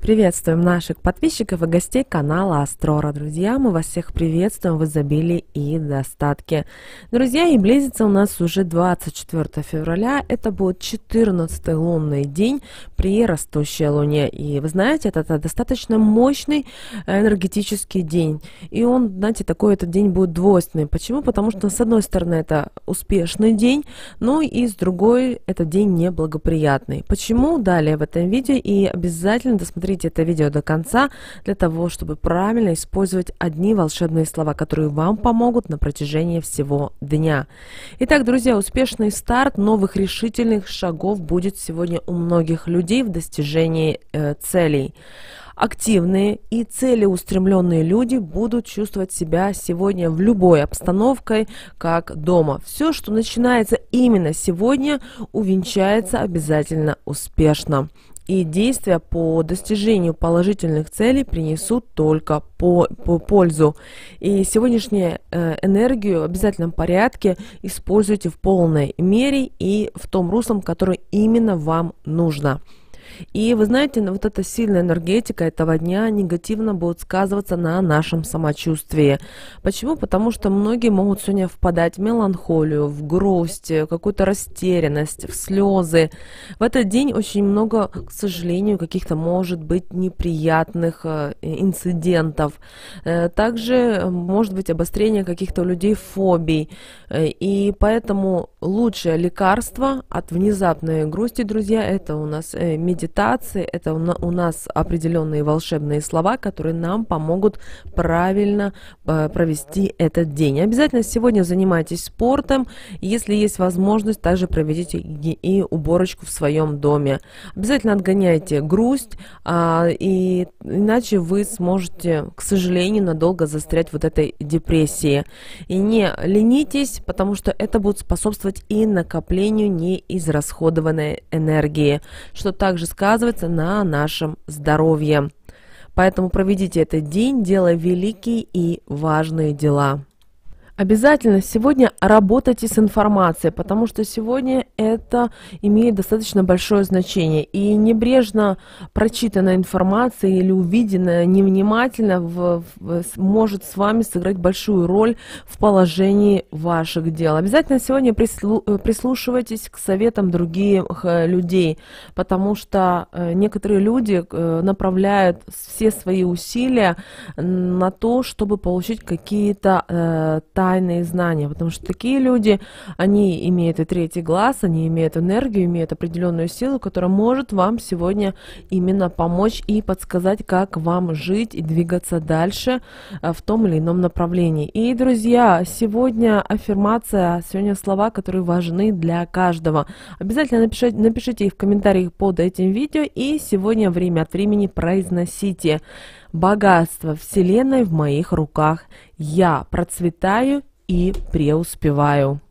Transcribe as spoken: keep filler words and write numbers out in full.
Приветствуем наших подписчиков и гостей канала Астрора. Друзья, мы вас всех приветствуем в изобилии и достатке. Друзья, и близится у нас уже двадцать четвёртое февраля. Это будет четырнадцатый лунный день при растущей луне. И вы знаете, это, это достаточно мощный энергетический день. И он, знаете, такой этот день будет двойственный. Почему? Потому что, с одной стороны, это успешный день, но и с другой, этот день неблагоприятный. Почему? Далее в этом видео. И обязательно досмотрите Смотрите это видео до конца, для того, чтобы правильно использовать одни волшебные слова, которые вам помогут на протяжении всего дня. Итак, друзья, успешный старт новых решительных шагов будет сегодня у многих людей в достижении э, целей. Активные и целеустремленные люди будут чувствовать себя сегодня в любой обстановке, как дома. Все, что начинается именно сегодня, увенчается обязательно успешно. И действия по достижению положительных целей принесут только по, по пользу. И сегодняшнюю э, энергию в обязательном порядке используйте в полной мере и в том русле, которое именно вам нужно. И вы знаете, вот эта сильная энергетика этого дня негативно будет сказываться на нашем самочувствии. Почему? Потому что многие могут сегодня впадать в меланхолию, в грусть, какую-то растерянность, в слезы. В этот день очень много, к сожалению, каких-то, может быть, неприятных инцидентов. Также может быть обострение каких-то у людей фобий. И поэтому лучшее лекарство от внезапной грусти, друзья, это у нас медитация. Медитации, это у нас определенные волшебные слова, которые нам помогут правильно э, провести этот день. Обязательно сегодня занимайтесь спортом, если есть возможность, также проведите и, и уборочку в своем доме. Обязательно отгоняйте грусть, а, и иначе вы сможете, к сожалению, надолго застрять в вот этой депрессии. И не ленитесь, потому что это будет способствовать и накоплению неизрасходованной энергии, что также сказывается на нашем здоровье. Поэтому проведите этот день, делая великие и важные дела. Обязательно сегодня работайте с информацией, потому что сегодня это имеет достаточно большое значение. И небрежно прочитанная информация или увиденная невнимательно в, в, может с вами сыграть большую роль в положении ваших дел. Обязательно сегодня прислу, прислушивайтесь к советам других людей, потому что некоторые люди направляют все свои усилия на то, чтобы получить какие-то э, тайные знания, потому что такие люди, они имеют и третий глаз, они имеют энергию, имеют определенную силу, которая может вам сегодня именно помочь и подсказать, как вам жить и двигаться дальше в том или ином направлении. И, друзья, сегодня аффирмация, сегодня слова, которые важны для каждого. Обязательно напишите, напишите их в комментариях под этим видео, и сегодня время от времени произносите: богатство Вселенной в моих руках. Я процветаю и преуспеваю.